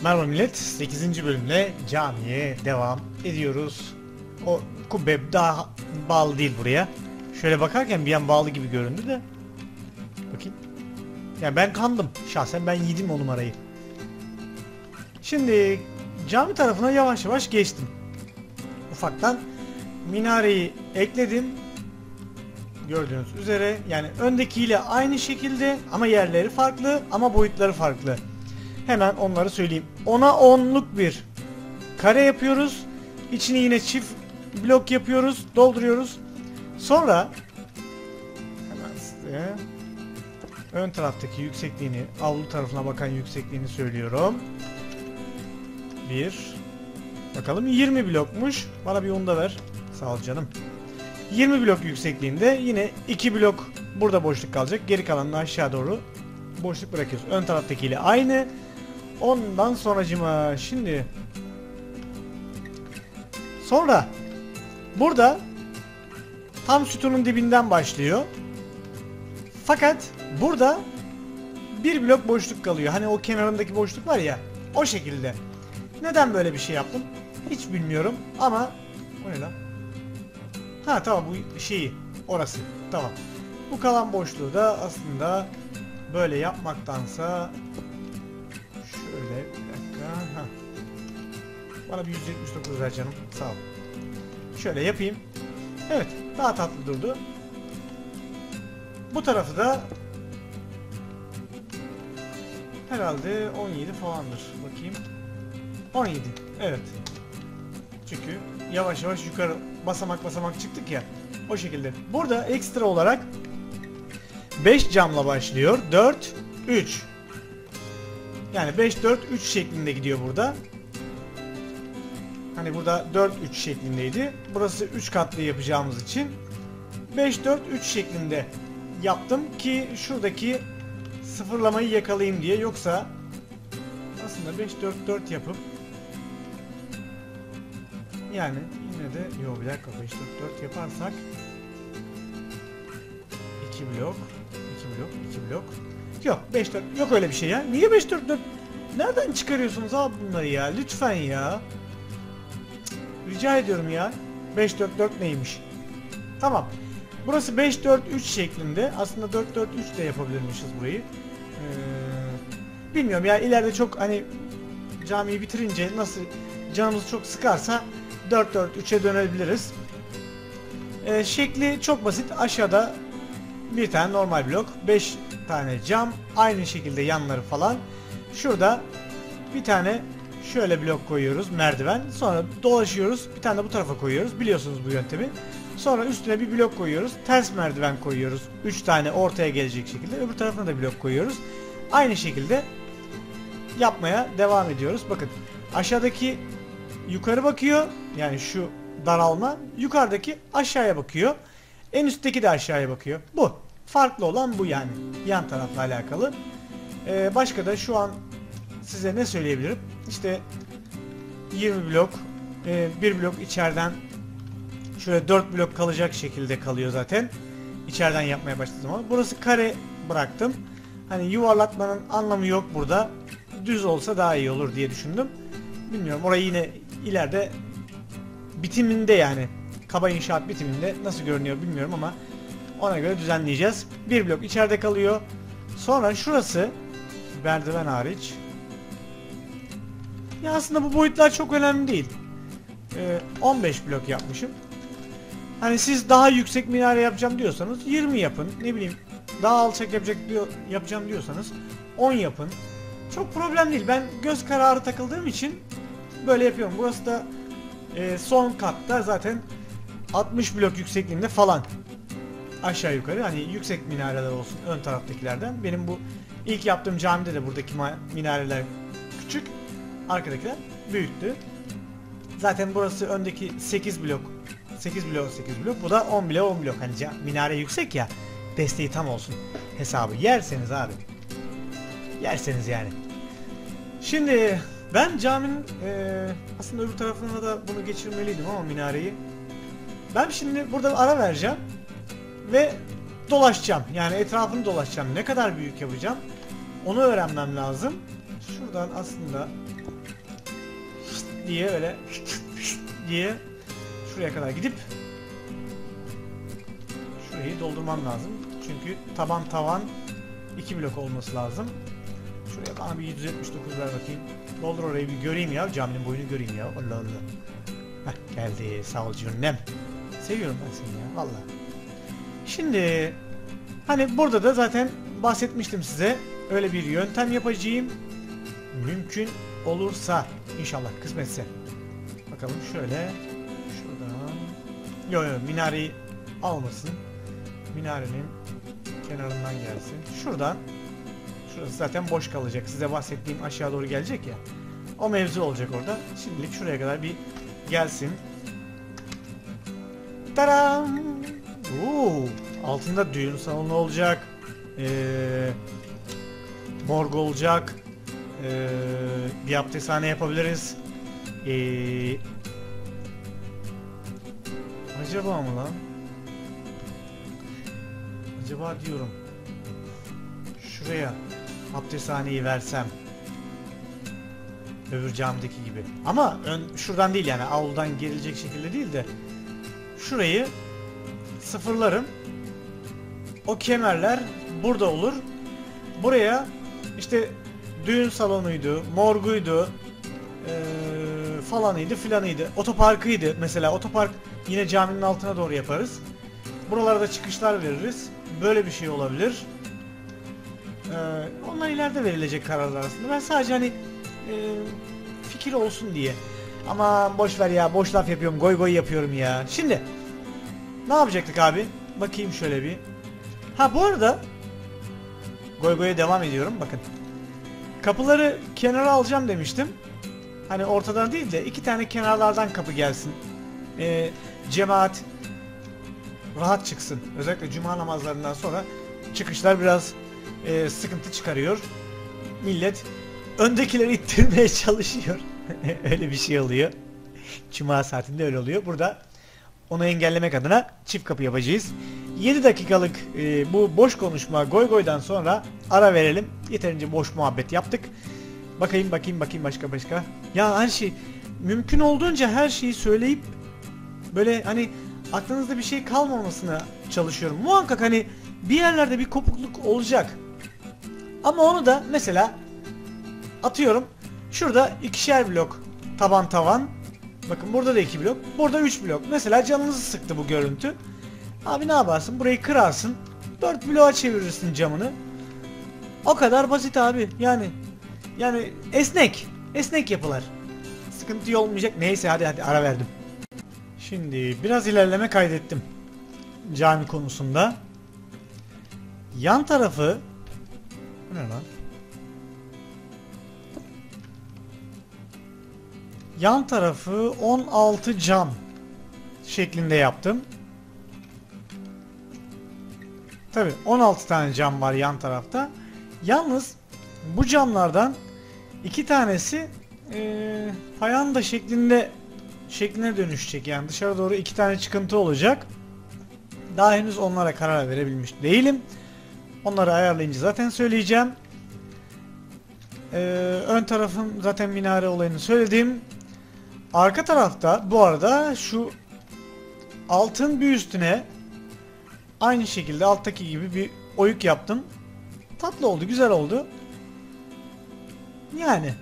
Merhaba millet, 8. bölümle camiye devam ediyoruz. O kubbe daha bağlı değil buraya. Şöyle bakarken bir an bağlı gibi göründü de. Bakayım. Yani ben kandım şahsen, ben yedim o numarayı. Şimdi cami tarafına yavaş yavaş geçtim. Ufaktan minareyi ekledim. Gördüğünüz üzere yani öndekiyle aynı şekilde ama yerleri farklı ama boyutları farklı. Hemen onları söyleyeyim. 10'a 10'luk bir kare yapıyoruz. İçini yine çift blok yapıyoruz. Dolduruyoruz. Sonra hemen size ön taraftaki yüksekliğini, avlu tarafına bakan yüksekliğini söylüyorum. Bakalım 20 blokmuş. Bana bir onu da ver. Sağ ol canım. 20 blok yüksekliğinde yine 2 blok burada boşluk kalacak. Geri kalanını aşağı doğru boşluk bırakıyoruz. Ön taraftakiyle aynı. Ondan sonracıma şimdi sonra burada tam sütunun dibinden başlıyor. Fakat burada bir blok boşluk kalıyor. Hani o kenarındaki boşluk var ya, o şekilde. Neden böyle bir şey yaptım? Hiç bilmiyorum ama o ne lan? Ha tamam, bu şeyi orası. Tamam. Bu kalan boşluğu da aslında böyle yapmaktansa şöyle bir dakika. Ha. Bana bir 179 ver canım. Sağ ol. Şöyle yapayım. Evet, daha tatlı durdu. Bu tarafı da herhalde 17 falandır. Bakayım. 17. Evet. Çünkü yavaş yavaş yukarı basamak basamak çıktık ya. O şekilde. Burada ekstra olarak 5 camla başlıyor. 4 3. Yani 5 4 3 şeklinde gidiyor burada. Hani burada 4 3 şeklindeydi. Burası 3 katlı yapacağımız için 5 4 3 şeklinde yaptım ki şuradaki sıfırlamayı yakalayayım diye. Yoksa aslında 5 4 4 yapıp yani yine de yok, bir dakika, 5 4 4 yaparsak 2 blok 2 blok 2 blok yok, 5 4 yok öyle bir şey ya. Niye 5 4 4? Nereden çıkarıyorsunuz abi bunları ya? Lütfen ya. Rica ediyorum ya. 5 4 4 neymiş? Tamam. Burası 5 4 3 şeklinde. Aslında 4 4 3 de yapabilirmişiz burayı. Bilmiyorum ya, ileride çok hani camiyi bitirince nasıl canımız çok sıkarsa 4 4 3'e dönebiliriz. Şekli çok basit. Aşağıda bir tane normal blok, 5 tane cam, aynı şekilde yanları falan. Şurada bir tane şöyle blok koyuyoruz, merdiven. Sonra dolaşıyoruz. Bir tane de bu tarafa koyuyoruz. Biliyorsunuz bu yöntemi. Sonra üstüne bir blok koyuyoruz. Ters merdiven koyuyoruz. 3 tane ortaya gelecek şekilde. Öbür tarafına da blok koyuyoruz. Aynı şekilde yapmaya devam ediyoruz. Bakın, aşağıdaki yukarı bakıyor. Yani şu daralma. Yukarıdaki aşağıya bakıyor. En üstteki de aşağıya bakıyor. Bu. Farklı olan bu yani. Yan tarafla alakalı. Başka da şu an size ne söyleyebilirim? İşte 20 blok, bir blok içeriden şöyle 4 blok kalacak şekilde kalıyor zaten. İçeriden yapmaya başladım ama burası kare bıraktım. Hani yuvarlatmanın anlamı yok burada. Düz olsa daha iyi olur diye düşündüm. Bilmiyorum, orayı yine ileride bitiminde, yani kaba inşaat bitiminde nasıl görünüyor bilmiyorum ama ona göre düzenleyeceğiz. Bir blok içeride kalıyor. Sonra şurası merdiven hariç. Ya aslında bu boyutlar çok önemli değil. 15 blok yapmışım. Hani siz daha yüksek minare yapacağım diyorsanız 20 yapın. Ne bileyim, daha alçak yapacağım diyorsanız 10 yapın. Çok problem değil. Ben göz kararı takıldığım için böyle yapıyorum. Burası da son katta zaten 60 blok yüksekliğinde falan. Aşağı yukarı hani yüksek minareler olsun ön taraftakilerden. Benim bu ilk yaptığım camide de buradaki minareler küçük. Arkadakiler büyüktü. Zaten burası öndeki 8 blok. 8 blok 8 blok. Bu da 10 blok 10 blok. Hani minare yüksek ya. Desteği tam olsun. Hesabı yerseniz abi. Yerseniz yani. Şimdi ben caminin aslında öbür tarafına da bunu geçirmeliydim ama minareyi. Ben şimdi burada ara vereceğim. Ve dolaşacağım. Yani etrafını dolaşacağım. Ne kadar büyük yapacağım onu öğrenmem lazım. Şuradan aslında diye öyle diye şuraya kadar gidip şurayı doldurmam lazım. Çünkü taban 2 blok olması lazım. Şuraya bana bir 179 ver bakayım. Doldur orayı bir göreyim ya. Caminin boyunu göreyim ya. Allah Allah. Heh, geldi. Sağ ol cünnem. Seviyorum ben seni ya. Vallahi. Şimdi hani burada da zaten bahsetmiştim size. Öyle bir yöntem yapacağım. Mümkün olursa inşallah kısmetse. Bakalım şöyle. Şuradan. Yo minareyi almasın. Minarenin kenarından gelsin. Şuradan. Şurası zaten boş kalacak. Size bahsettiğim aşağı doğru gelecek ya. O mevzu olacak orada. Şimdilik şuraya kadar bir gelsin. Taram! Altında düğün salonu olacak. Morg olacak. Bir abdesthane yapabiliriz. Acaba mı lan? Acaba diyorum. Şuraya abdesthaneyi versem. Öbür camdaki gibi. Ama şuradan değil yani avludan gerilecek şekilde değil de şurayı sıfırlarım. O kemerler burada olur. Buraya işte düğün salonuydu, morguydu, falanıydı filanıydı, otoparkıydı. Mesela otopark yine caminin altına doğru yaparız. Buralarda çıkışlar veririz. Böyle bir şey olabilir. Onlar ileride verilecek kararlar aslında. Ben sadece hani fikir olsun diye. Ama boş ver ya, boş laf yapıyorum, goy goy yapıyorum ya. Şimdi ne yapacaktık abi? Bakayım şöyle bir. Ha bu arada goy goya devam ediyorum. Bakın. Kapıları kenara alacağım demiştim. Hani ortadan değil de 2 tane kenarlardan kapı gelsin. Cemaat rahat çıksın. Özellikle cuma namazlarından sonra çıkışlar biraz sıkıntı çıkarıyor. Millet öndekileri ittirmeye çalışıyor. Öyle bir şey oluyor. Cuma saatinde öyle oluyor. Burada onu engellemek adına çift kapı yapacağız. 7 dakikalık bu boş konuşma goy goydan sonra ara verelim. Yeterince boş muhabbet yaptık. Bakayım başka. Ya her şey mümkün olduğunca her şeyi söyleyip böyle hani aklınızda bir şey kalmamasına çalışıyorum. Muhakkak hani bir yerlerde bir kopukluk olacak. Ama onu da mesela atıyorum şurada 2'şer blok taban. Bakın burada da 2 blok. Burada 3 blok. Mesela canınızı sıktı bu görüntü. Abi ne yaparsın? Burayı kırarsın. 4 bloğa çevirirsin camını. O kadar basit abi. Yani esnek yapılar. Sıkıntı olmayacak. Neyse hadi ara verdim. Şimdi biraz ilerleme kaydettim. Cami konusunda. Yan tarafı bu ne lan? Yan tarafı 16 cam şeklinde yaptım. Tabi 16 tane cam var yan tarafta. Yalnız bu camlardan 2 tanesi payanda şekline dönüşecek. Yani dışarı doğru 2 tane çıkıntı olacak. Daha henüz onlara karar verebilmiş değilim. Onları ayarlayınca zaten söyleyeceğim. Ön tarafın zaten minare olayını söyledim. Arka tarafta bu arada şu altın bir üstüne aynı şekilde alttaki gibi bir oyuk yaptım. Tatlı oldu, güzel oldu. Yani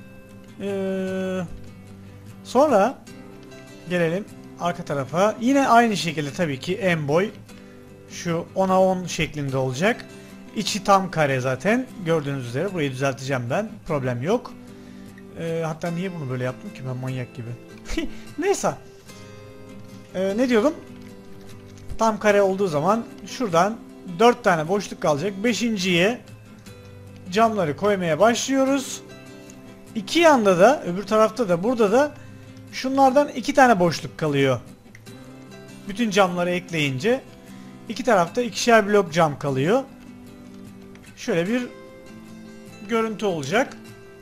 sonra gelelim arka tarafa. Yine aynı şekilde tabii ki en boy şu 10'a 10 şeklinde olacak. İçi tam kare zaten. Gördüğünüz üzere burayı düzelteceğim ben. Problem yok. Hatta niye bunu böyle yaptım ki ben manyak gibi. Neyse. Ne diyordum? Tam kare olduğu zaman şuradan 4 tane boşluk kalacak. 5.'ye camları koymaya başlıyoruz. İki yanda da öbür tarafta da burada da şunlardan 2 tane boşluk kalıyor. Bütün camları ekleyince iki tarafta 2'şer blok cam kalıyor. Şöyle bir görüntü olacak.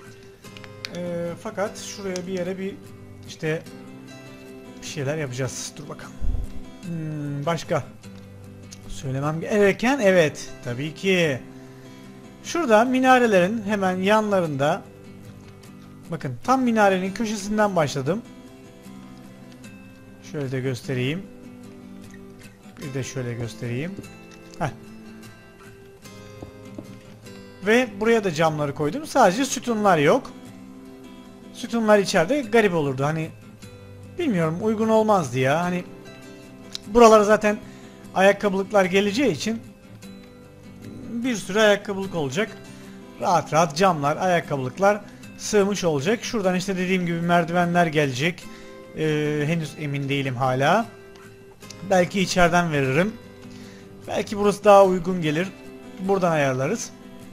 Fakat şuraya bir yere bir işte bir şeyler yapacağız. Dur bakalım. Başka söylemem gereken evet tabii ki şurada minarelerin hemen yanlarında bakın tam minarenin köşesinden başladım. Şöyle de göstereyim. Bir de şöyle göstereyim. Heh. Ve buraya da camları koydum. Sadece sütunlar yok. Sütunlar içeride garip olurdu. Hani bilmiyorum, uygun olmazdı ya. Hani buralara zaten ayakkabılıklar geleceği için bir sürü ayakkabılık olacak. Rahat rahat camlar, ayakkabılıklar sığmış olacak. Şuradan işte dediğim gibi merdivenler gelecek. Henüz emin değilim hala. Belki içeriden veririm. Belki burası daha uygun gelir. Buradan ayarlarız.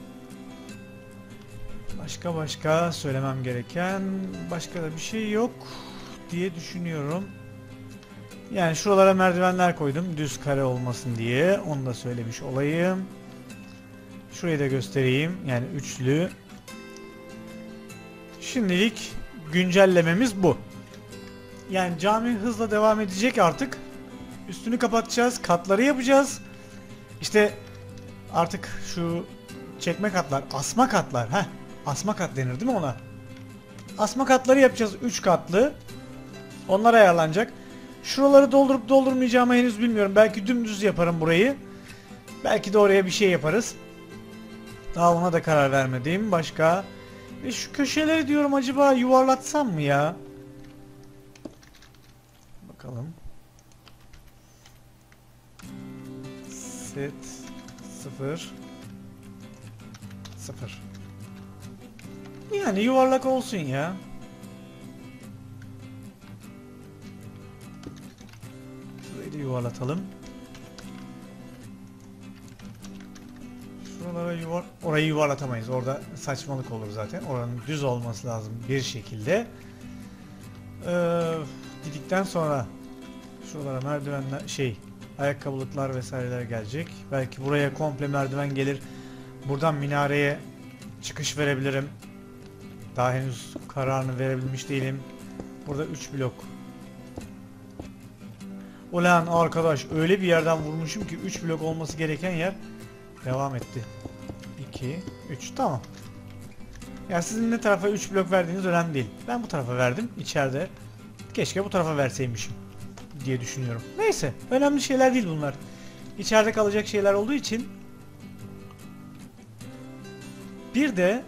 Başka söylemem gereken başka da bir şey yok diye düşünüyorum. Yani şuralara merdivenler koydum düz kare olmasın diye. Onu da söylemiş olayım. Şurayı da göstereyim. Yani üçlü. Şimdilik güncellememiz bu. Yani cami hızla devam edecek artık. Üstünü kapatacağız. Katları yapacağız. İşte artık şu çekme katlar, asma katlar. Asma kat denir değil mi ona? Asma katları yapacağız 3 katlı. Onlar ayarlanacak. Şuraları doldurup doldurmayacağımı henüz bilmiyorum. Belki dümdüz yaparım burayı. Belki de oraya bir şey yaparız. Daha ona da karar vermedim. Başka. Şu köşeleri diyorum, acaba yuvarlatsam mı ya? Bakalım. Set 0 0. Yani yuvarlak olsun ya. Şurayı da yuvarlatalım. Şuralara orayı yuvarlatamayız. Orada saçmalık olur zaten. Oranın düz olması lazım bir şekilde. Dedikten sonra şuralara merdivenler, ayakkabılıklar vesaireler gelecek. Belki buraya komple merdiven gelir. Buradan minareye çıkış verebilirim. Daha henüz kararını verebilmiş değilim. Burada 3 blok. Ulan arkadaş, öyle bir yerden vurmuşum ki 3 blok olması gereken yer devam etti. 2, 3, tamam. Ya sizin ne tarafa 3 blok verdiğiniz önemli değil. Ben bu tarafa verdim içeride. Keşke bu tarafa verseymişim diye düşünüyorum. Neyse, önemli şeyler değil bunlar. İçeride kalacak şeyler olduğu için. Bir de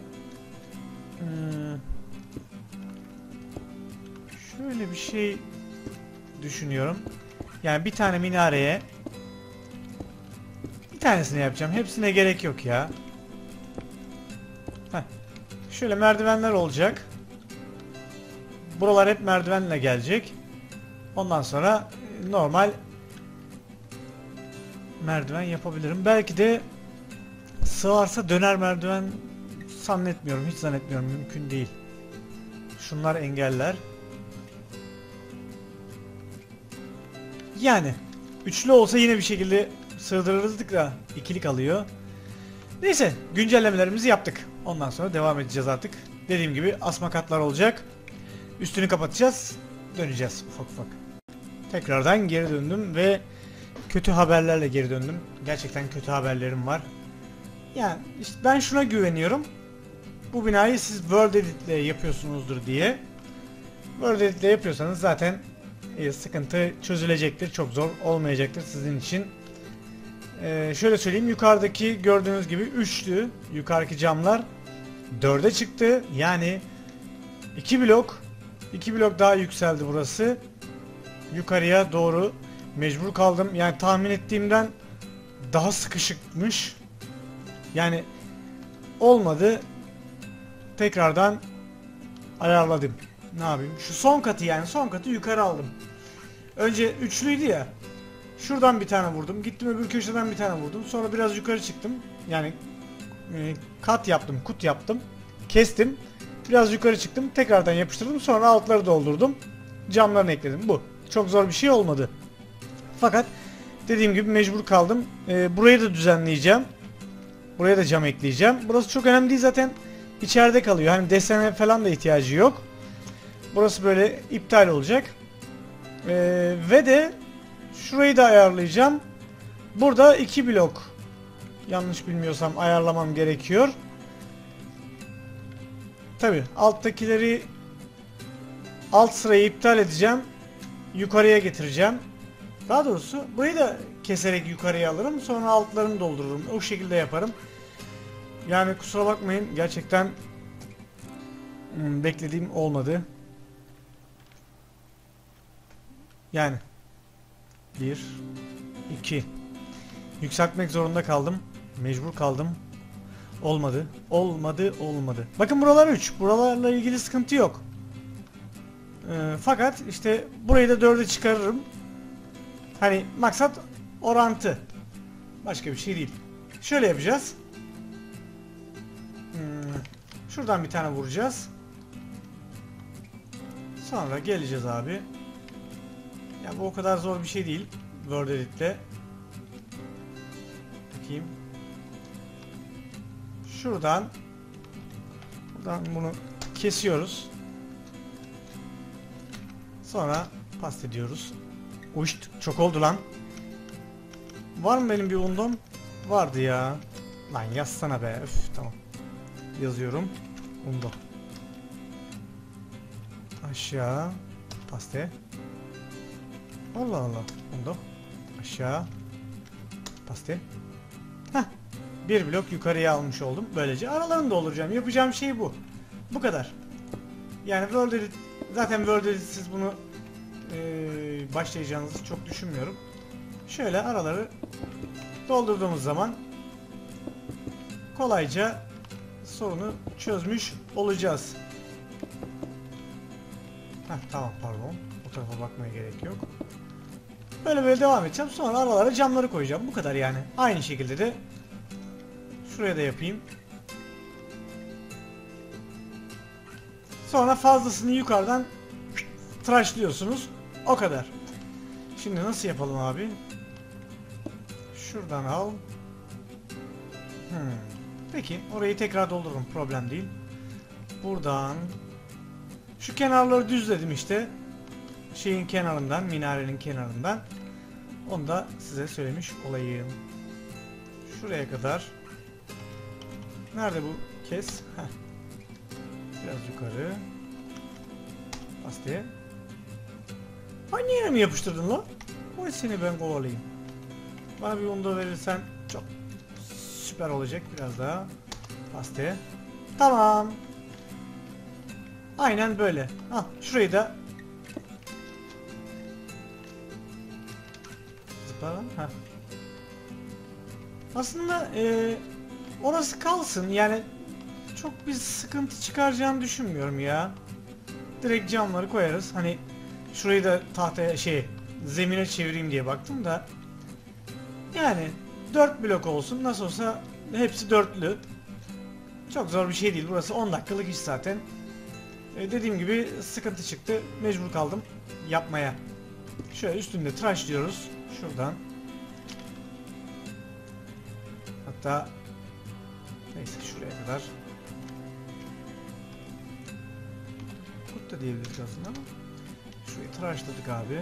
şöyle bir şey düşünüyorum. Yani bir tane minareye bir tanesini yapacağım. Hepsine gerek yok ya. Şöyle merdivenler olacak. Buralar hep merdivenle gelecek. Ondan sonra normal merdiven yapabilirim. Belki de sığarsa döner merdiven zannetmiyorum. Hiç zannetmiyorum. Mümkün değil. Şunlar engeller. Yani üçlü olsa yine bir şekilde sığdırırızdık da ikili kalıyor. Neyse, güncellemelerimizi yaptık. Ondan sonra devam edeceğiz artık. Dediğim gibi asma katlar olacak. Üstünü kapatacağız. Döneceğiz ufak ufak. Tekrardan geri döndüm ve kötü haberlerle geri döndüm. Gerçekten kötü haberlerim var. Yani işte ben şuna güveniyorum. Bu binayı siz World Edit ile yapıyorsunuzdur diye. World Edit ile yapıyorsanız zaten sıkıntı çözülecektir. Çok zor olmayacaktır sizin için. Şöyle söyleyeyim, yukarıdaki gördüğünüz gibi 3'tü. Yukarıdaki camlar 4'e çıktı. Yani 2 blok daha yükseldi burası. Yukarıya doğru mecbur kaldım. Yani tahmin ettiğimden daha sıkışıkmış. Yani olmadı. Tekrardan ayarladım. Ne yapayım? Şu son katı, yani son katı yukarı aldım. Önce üçlüydü ya. Şuradan bir tane vurdum. Gittim öbür köşeden bir tane vurdum. Sonra biraz yukarı çıktım. Yani kat yaptım, kut yaptım. Kestim. Biraz yukarı çıktım. Tekrardan yapıştırdım. Sonra altları doldurdum. Camlarını ekledim. Bu. Çok zor bir şey olmadı. Fakat dediğim gibi mecbur kaldım. Burayı da düzenleyeceğim. Buraya da cam ekleyeceğim. Burası çok önemli değil zaten. İçeride kalıyor. Hani desene falan da ihtiyacı yok. Burası böyle iptal olacak. Ve de şurayı da ayarlayacağım. Burada 2 blok, yanlış bilmiyorsam, ayarlamam gerekiyor. Tabi alttakileri, alt sırayı iptal edeceğim. yukarıya getireceğim. Daha doğrusu burayı da keserek yukarıya alırım. Sonra altlarını doldururum. O şekilde yaparım. Yani kusura bakmayın. Gerçekten beklediğim olmadı. Yani 1 2 yükseltmek zorunda kaldım. Mecbur kaldım. Olmadı. Olmadı. Bakın buralar 3. Buralarla ilgili sıkıntı yok. Fakat işte burayı da 4'e çıkarırım. Hani maksat orantı. Başka bir şey değil. Şöyle yapacağız. Şuradan bir tane vuracağız. Sonra geleceğiz abi. Ya bu o kadar zor bir şey değil. Word Edit'le. Bakayım. Buradan bunu kesiyoruz. Sonra paste ediyoruz. Uçt, çok oldu lan. Var mı benim bir undom? Vardı ya. Lan yazsana be. Öf, tamam. Yazıyorum. Undo. Aşağı. Paste. Allah Allah. Undo. Aşağı. Paste. Heh. Bir blok yukarıya almış oldum. Böylece aralarını dolduracağım. Yapacağım şey bu. Bu kadar. Yani Word Edit, zaten Word Edit'siz bunu başlayacağınızı çok düşünmüyorum. Şöyle araları doldurduğumuz zaman kolayca sorunu çözmüş olacağız. Tamam, pardon. O tarafa bakmaya gerek yok. Böyle devam edeceğim. Sonra aralara camları koyacağım. Bu kadar yani. Aynı şekilde de şuraya da yapayım. Sonra fazlasını yukarıdan tıraşlıyorsunuz. O kadar. Şimdi nasıl yapalım abi? Şuradan al. Peki orayı tekrar doldururum. Problem değil. Buradan şu kenarları düzledim işte. Şeyin kenarından, minarenin kenarından. Onu da size söylemiş olayım. Şuraya kadar. Nerede bu kes? Heh. Biraz yukarı. Pastaya. Aynı yere mi yapıştırdın lan? Oy seni ben kovalayayım. Bana bir undo verirsen çok süper olacak. Biraz daha. Pastaya. Tamam. Aynen böyle. Al şurayı da zıpla. Aslında orası kalsın. Yani çok bir sıkıntı çıkaracağını düşünmüyorum ya. Direkt camları koyarız. Hani şurayı da tahtaya zemine çevireyim diye baktım da. Yani 4 blok olsun. Nasıl olsa hepsi dörtlü. Çok zor bir şey değil. Burası 10 dakikalık iş zaten. Dediğim gibi sıkıntı çıktı. Mecbur kaldım yapmaya. Şöyle üstünde tıraş diyoruz. Şuradan. Hatta neyse şuraya kadar. Kut da diyebiliriz aslında ama. Şurayı tıraşladık abi.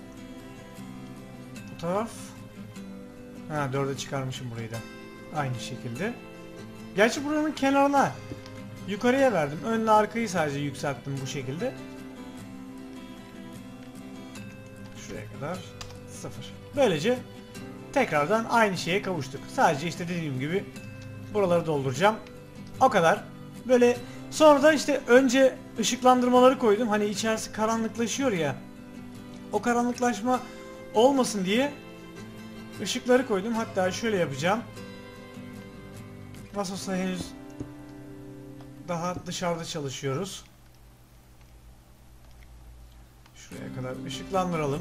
Bu taraf. 4'e çıkarmışım burayı da. Aynı şekilde. Gerçi buranın kenarına yukarıya verdim. Önle arkayı sadece yükselttim bu şekilde. Şuraya kadar 0. Böylece tekrardan aynı şeye kavuştuk. Sadece işte dediğim gibi buraları dolduracağım. O kadar. Böyle sonra da işte önce ışıklandırmaları koydum. Hani içerisi karanlıklaşıyor ya. O karanlıklaşma olmasın diye ışıkları koydum. Hatta şöyle yapacağım. Nasıl olsa henüz daha dışarıda çalışıyoruz. Şuraya kadar ışıklandıralım.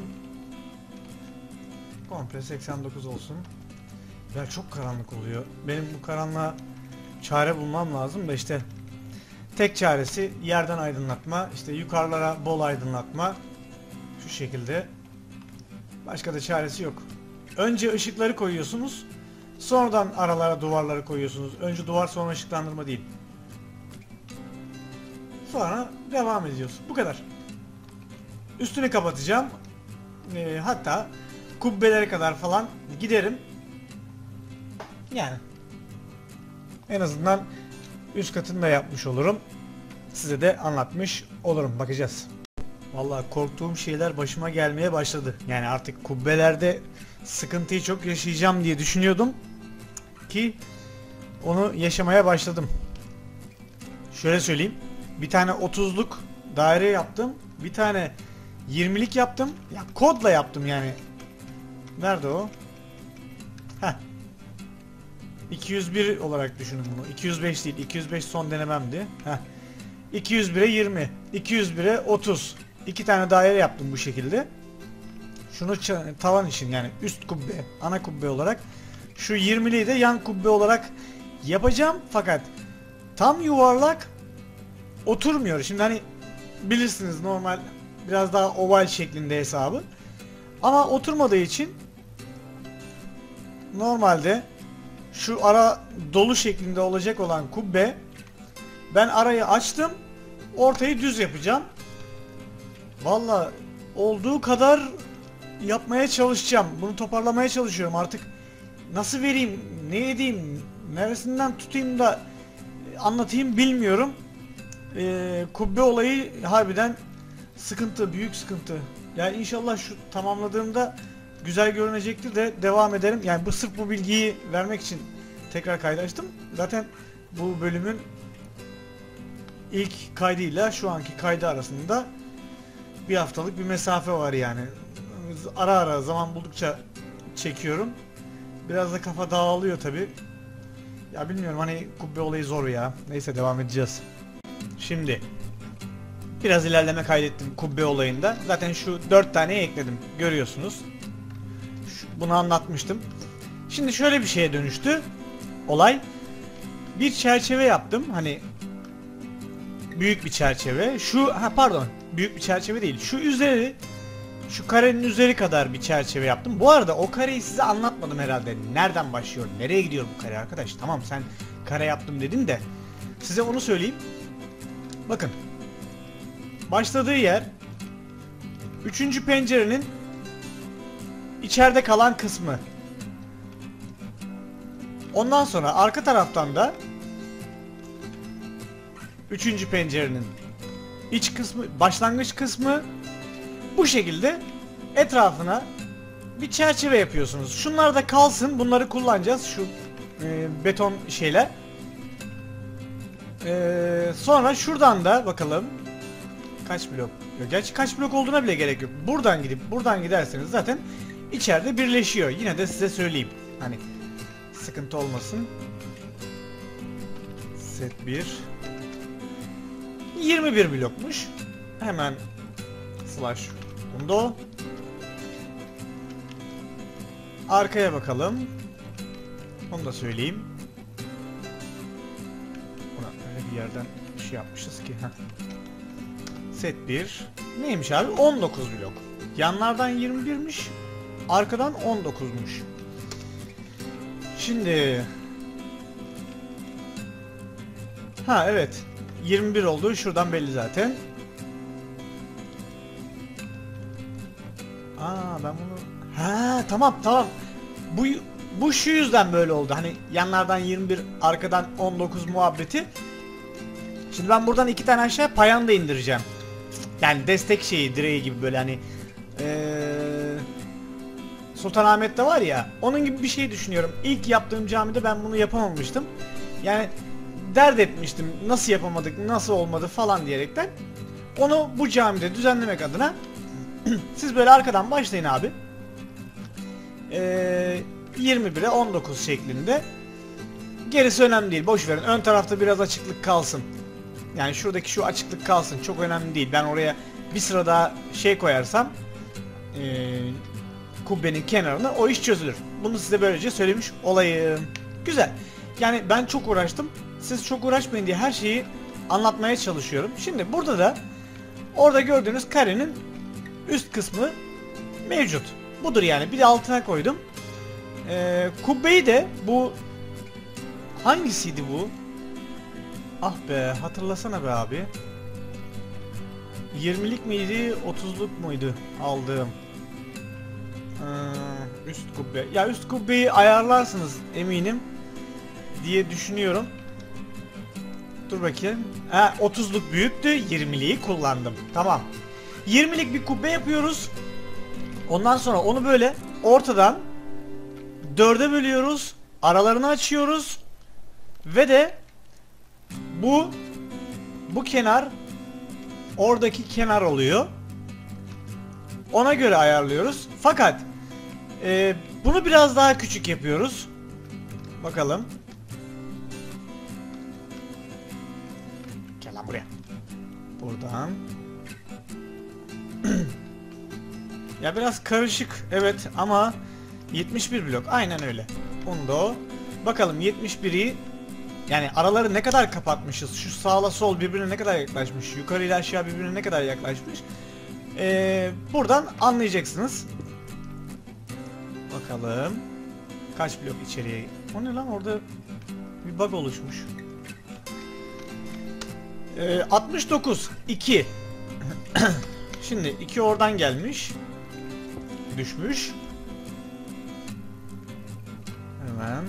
Komple 89 olsun. Ya çok karanlık oluyor. Benim bu karanlığa çare bulmam lazım da işte tek çaresi yerden aydınlatma, işte yukarılara bol aydınlatma. Şu şekilde. Başka da çaresi yok. Önce ışıkları koyuyorsunuz. Sonradan aralara duvarları koyuyorsunuz. Önce duvar sonra ışıklandırma değil. Sonra devam ediyoruz. Bu kadar. Üstünü kapatacağım. Hatta kubbelere kadar falan giderim. Yani en azından üst katını da yapmış olurum. Size de anlatmış olurum. Bakacağız. Vallahi korktuğum şeyler başıma gelmeye başladı. Yani artık kubbelerde sıkıntıyı çok yaşayacağım diye düşünüyordum ki onu yaşamaya başladım. Şöyle söyleyeyim. Bir tane 30'luk daire yaptım. Bir tane 20'lik yaptım. Ya kodla yaptım yani. Nerede o? Heh. 201 olarak düşünün bunu. 205 değil. 205 son denememdi. Heh. 201'e 20. 201'e 30. İki tane daire yaptım bu şekilde. Şunu tavan için yani üst kubbe, ana kubbe olarak. Şu 20'liyi de yan kubbe olarak yapacağım. Fakat tam yuvarlak oturmuyor. Şimdi hani bilirsiniz normal biraz daha oval şeklinde hesabı. Ama oturmadığı için normalde şu ara dolu şeklinde olacak olan kubbe, ben arayı açtım, ortayı düz yapacağım. Valla olduğu kadar yapmaya çalışacağım. Bunu toparlamaya çalışıyorum artık. Nasıl vereyim, ne edeyim, neresinden tutayım da anlatayım bilmiyorum. Kubbe olayı harbiden sıkıntı, büyük sıkıntı. Yani inşallah şu tamamladığımda güzel görünecektir de devam ederim. Yani bu sırf bu bilgiyi vermek için tekrar kaydı açtım. Zaten bu bölümün ilk kaydıyla şu anki kaydı arasında bir haftalık bir mesafe var yani. Ara ara zaman buldukça çekiyorum. Biraz da kafa dağılıyor tabi. Ya bilmiyorum hani kubbe olayı zor ya. Neyse devam edeceğiz. Şimdi biraz ilerleme kaydettim kubbe olayında. Zaten şu 4 taneyi ekledim. Görüyorsunuz. Bunu anlatmıştım. Şimdi şöyle bir şeye dönüştü olay. Bir çerçeve yaptım. Hani büyük bir çerçeve. Pardon. Büyük bir çerçeve değil. Şu karenin üzeri kadar bir çerçeve yaptım. Bu arada o kareyi size anlatmadım herhalde. Nereden başlıyor? Nereye gidiyor bu kare arkadaş? Tamam sen kare yaptım dedin de size onu söyleyeyim. Bakın. Başladığı yer 3. pencerenin içeride kalan kısmı. Ondan sonra arka taraftan da 3. pencerenin iç kısmı, başlangıç kısmı, bu şekilde etrafına bir çerçeve yapıyorsunuz. Şunlar da kalsın. Bunları kullanacağız. Şu beton şeyler. Sonra şuradan da bakalım kaç blok. Gerçi kaç blok olduğuna bile gerek yok. Buradan gidip buradan giderseniz zaten içeride birleşiyor. Yine de size söyleyeyim. Hani sıkıntı olmasın. Set 1 21 blokmuş. Hemen slash undo. Arkaya bakalım. Onu da söyleyeyim. Buna öyle bir yerden şey yapmışız ki. Set 1. Neymiş abi? 19 blok. Yanlardan 21'miş. Arkadan 19'muş. Şimdi evet. 21 olduğu şuradan belli zaten. Ben bunu... Tamam. Bu şu yüzden böyle oldu. Hani yanlardan 21, arkadan 19 muhabbeti. Şimdi ben buradan 2 tane aşağı payanda indireceğim. Yani destek şeyi, direği gibi böyle hani Sultanahmet'te var ya, onun gibi bir şey düşünüyorum. İlk yaptığım camide ben bunu yapamamıştım. Yani dert etmiştim. Nasıl yapamadık, nasıl olmadı falan diyerekten. Onu bu camide düzenlemek adına siz böyle arkadan başlayın abi. 21'e 19 şeklinde. Gerisi önemli değil. Boş verin. Ön tarafta biraz açıklık kalsın. Yani şuradaki şu açıklık kalsın. Çok önemli değil. Ben oraya bir sıra daha şey koyarsam kubbenin kenarına o iş çözülür. Bunu size böylece söylemiş olayım. Güzel. Yani ben çok uğraştım. Siz çok uğraşmayın diye her şeyi anlatmaya çalışıyorum. Şimdi burada da orada gördüğünüz karenin üst kısmı mevcut. Budur yani. Bir de altına koydum. Kubbeyi de bu hangisiydi bu? Ah be, hatırlasana be abi. 20'lik miydi, 30'luk muydu aldığım? Üst kubbe. Ya üst kubbeyi ayarlarsınız eminim diye düşünüyorum. Dur bakayım. 30'luk büyüktü, 20'liği kullandım. Tamam. 20'lik bir kubbe yapıyoruz. Ondan sonra onu böyle ortadan 4'e bölüyoruz. Aralarını açıyoruz. Ve de bu kenar oradaki kenar oluyor. Ona göre ayarlıyoruz. Fakat bunu biraz daha küçük yapıyoruz. Bakalım. Gel lan buraya. Buradan. Ya biraz karışık evet ama 71 blok aynen öyle. Bunu da o. Bakalım 71'i yani araları ne kadar kapatmışız? Şu sağla sol birbirine ne kadar yaklaşmış? Yukarı ile aşağı birbirine ne kadar yaklaşmış? Buradan anlayacaksınız. Bakalım. Kaç blok içeriye? O ne lan orada bir bug oluşmuş. 69 2. Şimdi 2 oradan gelmiş. Düşmüş. Hemen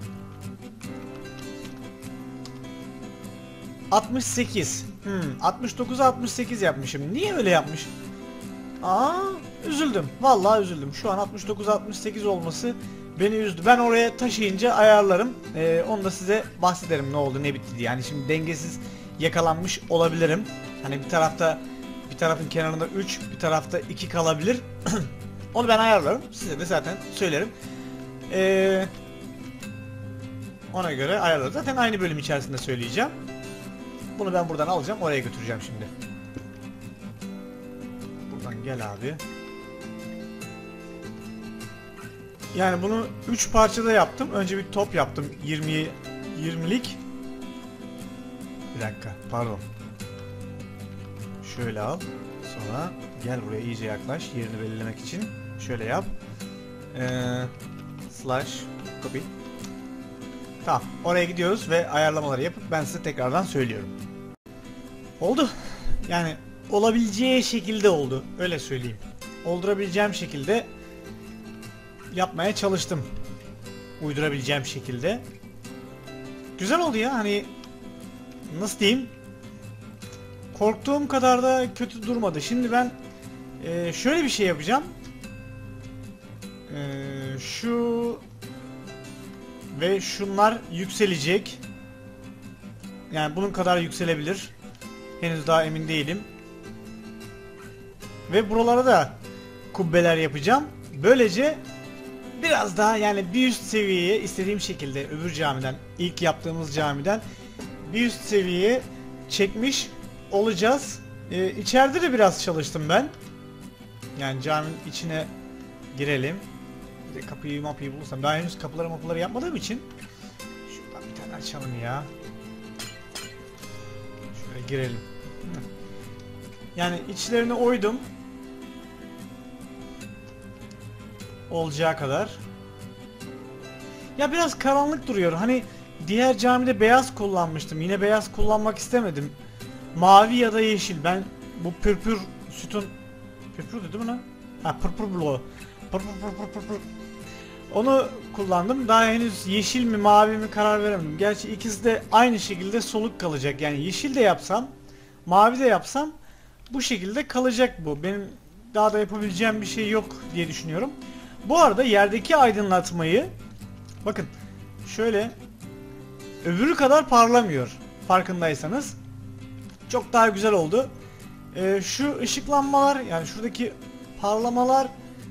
68. 69'a 68 yapmışım. Niye öyle yapmış? Üzüldüm. Vallahi üzüldüm. Şu an 69'a 68 olması beni üzdü. Ben oraya taşıyınca ayarlarım. Onu da size bahsederim ne oldu ne bitti diye. Yani şimdi dengesiz yakalanmış olabilirim. Hani bir tarafın kenarında 3, bir tarafta 2 kalabilir. Onu ben ayarlarım. Size de zaten söylerim. Ona göre ayarlarım. Zaten aynı bölüm içerisinde söyleyeceğim. Bunu ben buradan alacağım. Oraya götüreceğim şimdi. Buradan gel abi. Yani bunu 3 parçada yaptım. Önce bir top yaptım. 20'lik. Bir dakika. Pardon. Şöyle al. Sonra gel buraya iyice yaklaş. Yerini belirlemek için. Şöyle yap. Slash copy. Tamam. Oraya gidiyoruz ve ayarlamaları yapıp ben size tekrardan söylüyorum. Oldu. Yani olabileceği şekilde oldu. Öyle söyleyeyim. Oldurabileceğim şekilde yapmaya çalıştım. Uydurabileceğim şekilde. Güzel oldu ya. Hani nasıl diyeyim? Korktuğum kadar da kötü durmadı. Şimdi ben şöyle bir şey yapacağım. Şu ve şunlar yükselecek. Yani bunun kadar yükselebilir. Henüz daha emin değilim. Ve buralara da kubbeler yapacağım. Böylece biraz daha yani bir üst seviyeye istediğim şekilde öbür camiden, ilk yaptığımız camiden bir üst seviyeye çekmiş olacağız. İçeride de biraz çalıştım ben. Yani caminin içine girelim. Bir de kapıyı bulursam. Daha henüz kapıları yapmadığım için şuradan bir tane açalım ya. Şöyle girelim. Yani içlerine oydum. Olacağı kadar. Ya biraz karanlık duruyor. Hani diğer camide beyaz kullanmıştım. Yine beyaz kullanmak istemedim. Mavi ya da yeşil. Ben bu pürpür sütun pürpür değil mi lan? Ha purpur bloğu. Purpur. Onu kullandım. Daha henüz yeşil mi mavi mi karar veremedim. Gerçi ikisi de aynı şekilde soluk kalacak. Yani yeşil de yapsam, mavi de yapsam bu şekilde kalacak bu. Benim daha da yapabileceğim bir şey yok diye düşünüyorum. Bu arada yerdeki aydınlatmayı bakın şöyle öbürü kadar parlamıyor. Farkındaysanız. Çok daha güzel oldu. Şu ışıklanmalar yani şuradaki parlamalar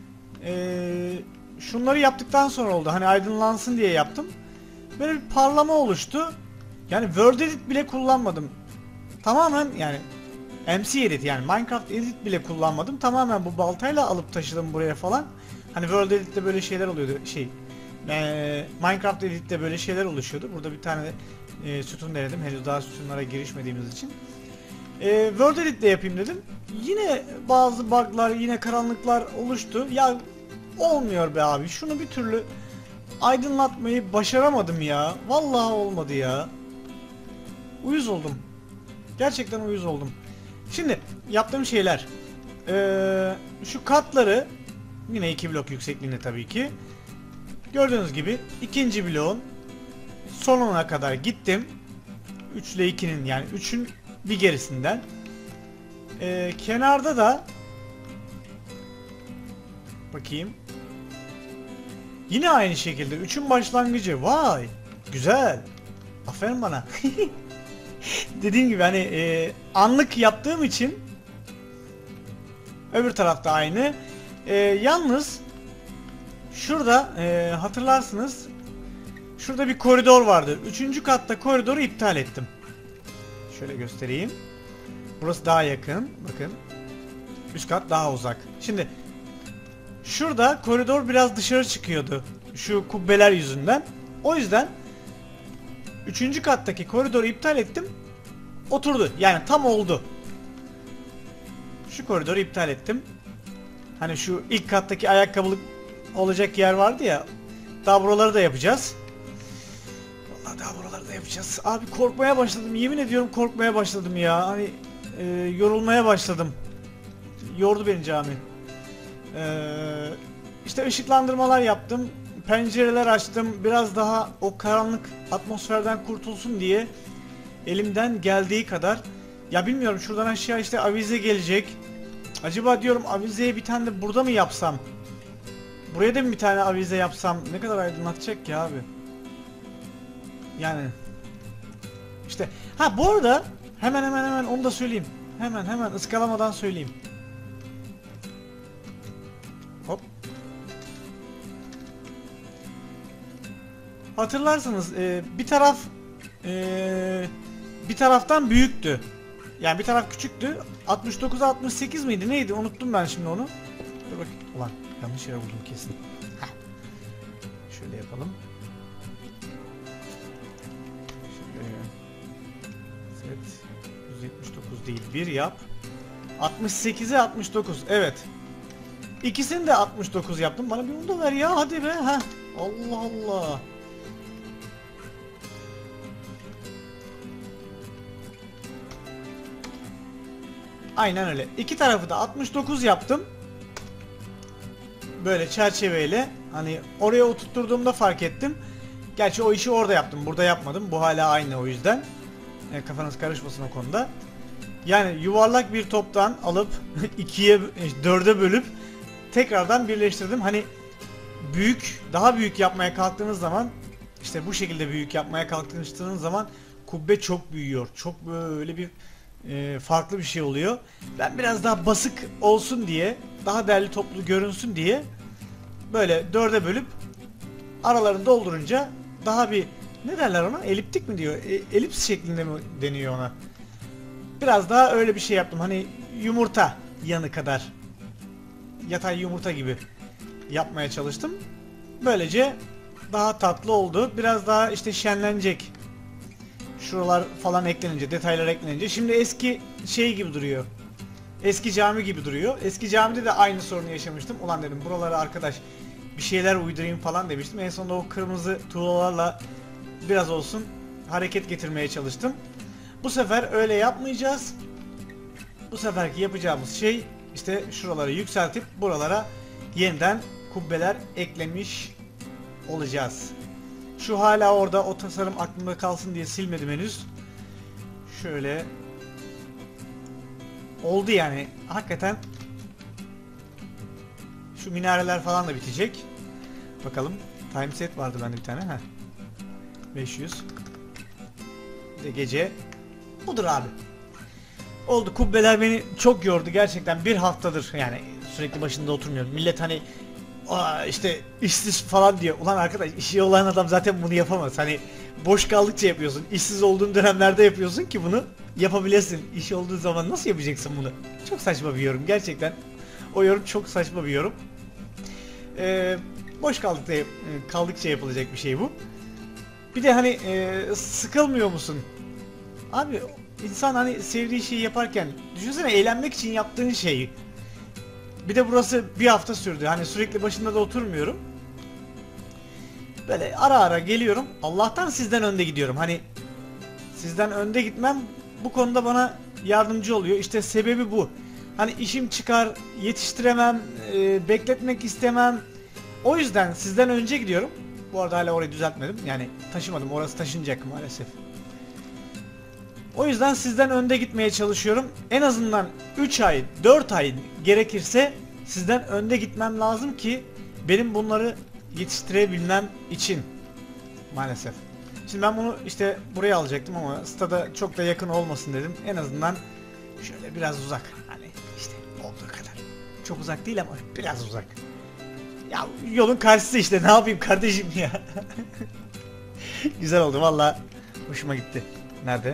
şunları yaptıktan sonra oldu. Hani aydınlansın diye yaptım. Böyle bir parlama oluştu. Yani World Edit bile kullanmadım. Tamamen yani MC Edit yani Minecraft Edit bile kullanmadım. Tamamen bu baltayla alıp taşıdım buraya falan. Hani World Edit'te böyle şeyler oluyordu. Minecraft Edit'te böyle şeyler oluşuyordu. Burada bir tane sütun denedim. Henüz daha sütunlara girişmediğimiz için. World Edit'te yapayım dedim. Yine bazı bug'lar, yine karanlıklar oluştu. Ya olmuyor be abi. Şunu bir türlü aydınlatmayı başaramadım ya. Vallahi olmadı ya. Uyuz oldum. Gerçekten uyuz oldum. Şimdi yaptığım şeyler. Şu katları yine 2 blok yüksekliğinde tabii ki. Gördüğünüz gibi ikinci bloğun sonuna kadar gittim. 3 ile 2'nin yani 3'ün bir gerisinden. Kenarda da Bakayım. Yine aynı şekilde 3'ün başlangıcı. Vay! Güzel. Aferin bana. Dediğim gibi hani anlık yaptığım için öbür tarafta aynı. Yalnız şurada hatırlarsınız, şurada bir koridor vardı. 3. katta koridoru iptal ettim. Şöyle göstereyim. Burası daha yakın. Bakın. Üst kat daha uzak. Şimdi şurada koridor biraz dışarı çıkıyordu. Şu kubbeler yüzünden. O yüzden 3. kattaki koridoru iptal ettim. Oturdu. Yani tam oldu. Şu koridoru iptal ettim. Hani şu ilk kattaki ayakkabılık olacak yer vardı ya. Daha buraları da yapacağız. Vallahi daha buraları da yapacağız. Abi korkmaya başladım. Yemin ediyorum korkmaya başladım ya. Hani yorulmaya başladım. Yordu beni cami. İşte ışıklandırmalar yaptım. Pencereler açtım. Biraz daha o karanlık atmosferden kurtulsun diye elimden geldiği kadar. Ya bilmiyorum, şuradan aşağı işte avize gelecek. Acaba diyorum avizeye bir tane de burada mı yapsam? Buraya da mı bir tane avize yapsam? Ne kadar aydınlatacak ki abi? Yani işte ha, bu arada hemen onu da söyleyeyim. Hemen ıskalamadan söyleyeyim. Hop. Hatırlarsanız bir taraftan büyüktü. Yani bir taraf küçüktü. 69'a 68 miydi? Neydi? Unuttum ben şimdi onu. Dur bakayım. Ulan yanlış yere vurdum kesin. Heh. Şöyle yapalım. Set 179 değil, bir yap. 68'e 69. Evet. İkisini de 69 yaptım. Bana bir onu da ver ya, hadi be. Heh. Allah Allah. Aynen öyle. İki tarafı da 69 yaptım. Böyle çerçeveyle. Hani oraya oturtturduğumda fark ettim. Gerçi o işi orada yaptım. Burada yapmadım. Bu hala aynı, o yüzden. Kafanız karışmasın o konuda. Yani yuvarlak bir toptan alıp dörde bölüp tekrardan birleştirdim. Hani daha büyük yapmaya kalktığınız zaman, işte bu şekilde büyük yapmaya kalktığınız zaman kubbe çok büyüyor. Çok böyle bir farklı bir şey oluyor. Ben biraz daha basık olsun diye, daha değerli toplu görünsün diye böyle dörde bölüp aralarını doldurunca daha bir, ne derler ona? Eliptik mi diyor? Elips şeklinde mi deniyor ona? Biraz daha öyle bir şey yaptım. Hani yumurta yanı kadar, yatay yumurta gibi yapmaya çalıştım. Böylece daha tatlı oldu. Biraz daha işte şenlenecek. Şuralar falan eklenince, detaylar eklenince. Şimdi eski şey gibi duruyor. Eski cami gibi duruyor. Eski camide de aynı sorunu yaşamıştım. Ulan dedim, buralara arkadaş bir şeyler uydurayım falan demiştim. En sonunda o kırmızı tuğlalarla biraz olsun hareket getirmeye çalıştım. Bu sefer öyle yapmayacağız. Bu seferki yapacağımız şey işte şuraları yükseltip buralara yeniden kubbeler eklemiş olacağız. Şu hala orada, o tasarım aklımda kalsın diye silmedim henüz. Şöyle oldu yani. Hakikaten şu minareler falan da bitecek. Bakalım. Time set vardı bende bir tane. 500. Bir de gece. Budur abi. Oldu. Kubbeler beni çok yordu gerçekten. Bir haftadır yani sürekli başında oturmuyorum. Millet hani işte işsiz falan diyor. Ulan arkadaş, işi olan adam zaten bunu yapamaz. Hani boş kaldıkça yapıyorsun. İşsiz olduğun dönemlerde yapıyorsun ki bunu yapabilesin. İş olduğu zaman nasıl yapacaksın bunu? Çok saçma bir yorum gerçekten. O yorum çok saçma bir yorum. Boş kaldıkça yapılacak bir şey bu. Bir de hani sıkılmıyor musun? Abi insan hani sevdiği şeyi yaparken, düşünsene, eğlenmek için yaptığın şeyi. Bir de burası bir hafta sürdü. Hani sürekli başında da oturmuyorum. Böyle ara ara geliyorum. Allah'tan sizden önde gidiyorum. Hani sizden önde gitmem bu konuda bana yardımcı oluyor. İşte sebebi bu. Hani işim çıkar, yetiştiremem, bekletmek istemem. O yüzden sizden önce gidiyorum. Bu arada hala orayı düzeltmedim. Yani taşımadım. Orası taşınacak maalesef. O yüzden sizden önde gitmeye çalışıyorum. En azından 3 ay, 4 ay gerekirse sizden önde gitmem lazım ki benim bunları yetiştirebilmem için. Maalesef. Şimdi ben bunu işte buraya alacaktım ama stada çok da yakın olmasın dedim. En azından şöyle biraz uzak. Hani işte olduğu kadar. Çok uzak değil ama biraz uzak. Ya yolun karşısı işte, ne yapayım kardeşim ya. Güzel oldu valla. Hoşuma gitti. Nerede?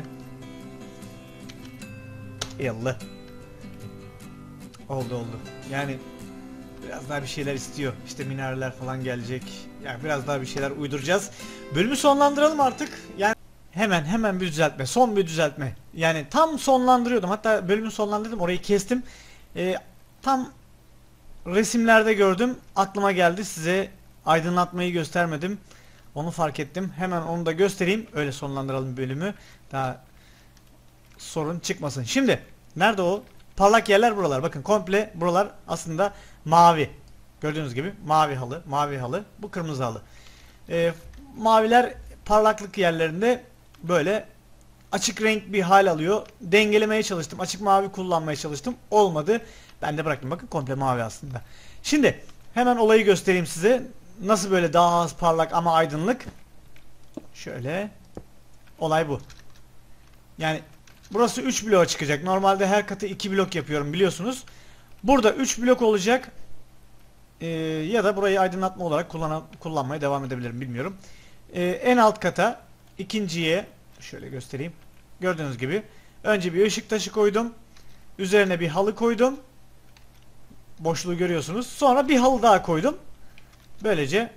Yallah. Oldu. Yani biraz daha bir şeyler istiyor. İşte minareler falan gelecek. Yani biraz daha bir şeyler uyduracağız. Bölümü sonlandıralım artık. Yani hemen bir düzeltme. Son bir düzeltme. Yani tam sonlandırıyordum. Hatta bölümü sonlandırdım. Orayı kestim. Tam resimlerde gördüm. Aklıma geldi. Size aydınlatmayı göstermedim. Onu fark ettim. Hemen onu da göstereyim. Öyle sonlandıralım bölümü. Daha sorun çıkmasın. Şimdi nerede o? Parlak yerler buralar. Bakın komple buralar aslında mavi. Gördüğünüz gibi mavi halı. Bu kırmızı halı. Maviler parlaklık yerlerinde böyle açık renk bir hal alıyor. Dengelemeye çalıştım. Açık mavi kullanmaya çalıştım. Olmadı. Ben de bıraktım. Bakın komple mavi aslında. Şimdi hemen olayı göstereyim size. Nasıl böyle daha az parlak ama aydınlık. Şöyle. Olay bu. Yani burası 3 bloğa çıkacak. Normalde her katı 2 blok yapıyorum biliyorsunuz. Burada 3 blok olacak. Ya da burayı aydınlatma olarak kullanmaya devam edebilirim, bilmiyorum. En alt kata ikinciye şöyle göstereyim. Gördüğünüz gibi önce bir ışık taşı koydum. Üzerine bir halı koydum. Boşluğu görüyorsunuz. Sonra bir halı daha koydum. Böylece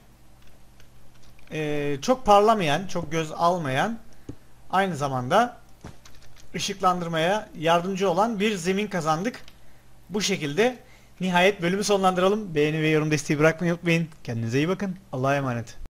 çok parlamayan, çok göz almayan, aynı zamanda ışıklandırmaya yardımcı olan bir zemin kazandık. Bu şekilde nihayet bölümü sonlandıralım. Beğeni ve yorum desteği bırakmayı unutmayın. Kendinize iyi bakın. Allah'a emanet.